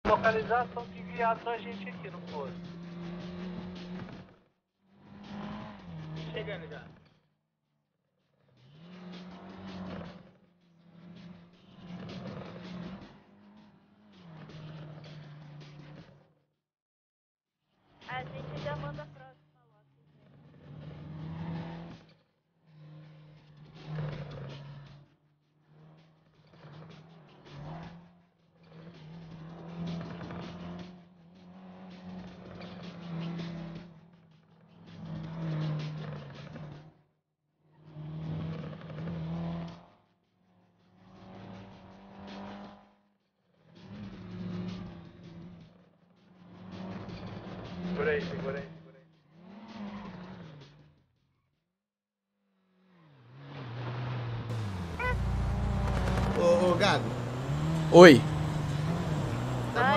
Localização de enviado pra gente aqui no posto. Chegando já. A gente já manda a próxima lote. Segura aí, segura aí. Ô, Gago. Oi.